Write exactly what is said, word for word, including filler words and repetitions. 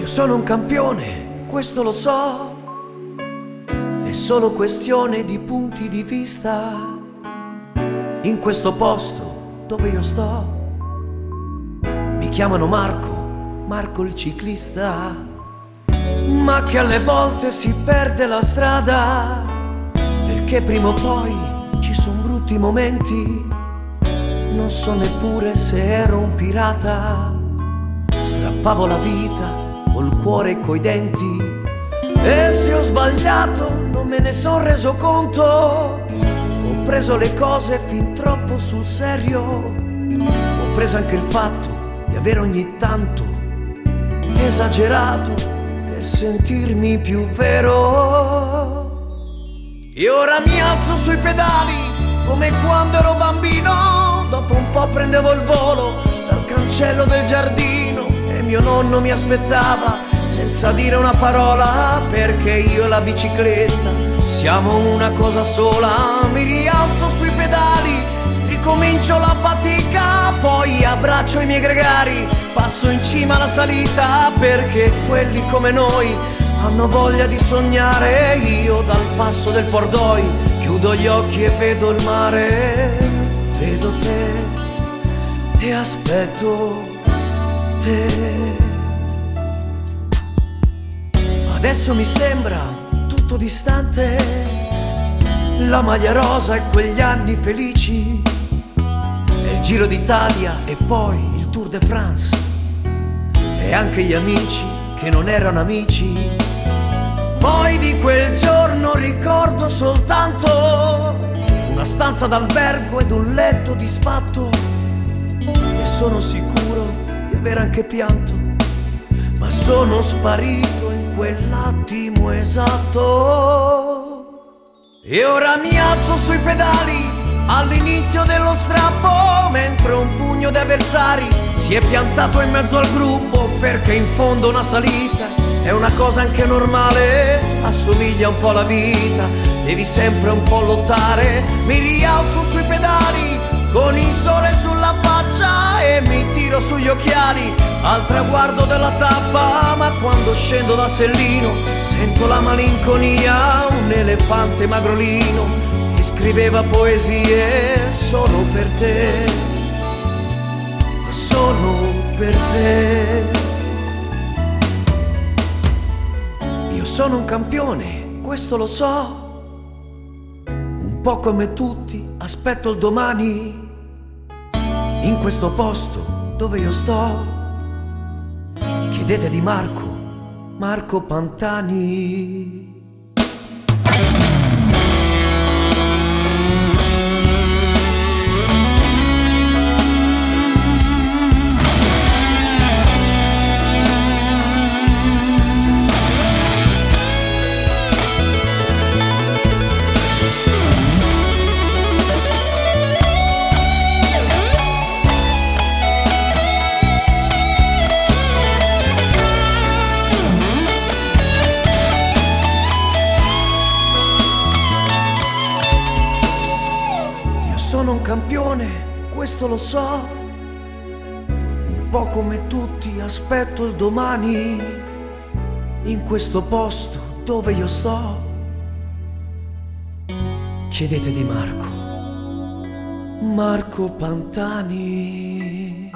sono un campione, questo lo so, è solo questione di punti di vista. In questo posto dove io sto mi chiamano Marco, Marco il ciclista, ma che alle volte si perde la strada, perché prima o poi ci sono brutti momenti. Non so neppure se ero un pirata, strappavo la vita col cuore e coi denti, e se ho sbagliato non me ne son reso conto. Ho preso le cose fin troppo sul serio, ho preso anche il fatto di aver ogni tanto esagerato per sentirmi più vero. E ora mi alzo sui pedali come quando ero bambino, dopo un po' prendevo il volo dal cancello del giardino e mio nonno mi aspettava senza dire una parola, perché io e la bicicletta siamo una cosa sola. Mi rialzo sui pedali, ricomincio la fatica, poi abbraccio i miei gregari, passo in cima alla salita, perché quelli come noi hanno voglia di sognare. Io dal passo del Pordoi chiudo gli occhi e vedo il mare, vedo te e aspetto te. Adesso mi sembra tutto distante, la maglia rosa e quegli anni felici, e il Giro d'Italia e poi il Tour de France, e anche gli amici che non erano amici. Poi di quel giorno ricordo soltanto una stanza d'albergo ed un letto disfatto, e sono sicuro di aver anche pianto, ma sono sparito in quell'attimo esatto. E ora mi alzo sui pedali all'inizio dello strappo, mentre un pugno di avversari si è piantato in mezzo al gruppo, perché in fondo una salita è una cosa anche normale, assomiglia un po' alla vita, devi sempre un po' lottare. Mi rialzo sui pedali con il sole sulla faccia e mi tiro sugli occhiali al traguardo della tappa, ma quando scendo dal sellino sento la malinconia, un elefante magrolino che scriveva poesie solo per te, solo per te. Io sono un campione, questo lo so, un po' come tutti aspetto il domani. In questo posto dove io sto chiedete di Marco, Marco Pantani. Sono un campione, questo lo so, un po' come tutti aspetto il domani. In questo posto dove io sto chiedete di Marco, Marco Pantani.